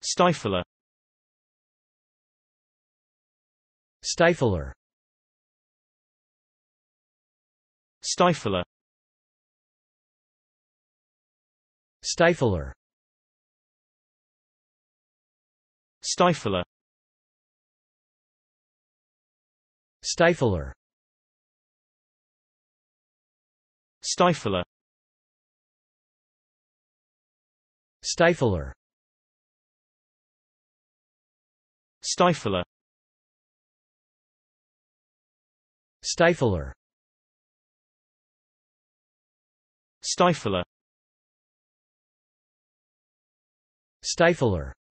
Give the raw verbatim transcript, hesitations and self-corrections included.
Stifler. Stifler. Stifler. Stifler. Stifler. Stifler. Stifler. Stifler. Stifler. Stifler. Stifler. Stifler.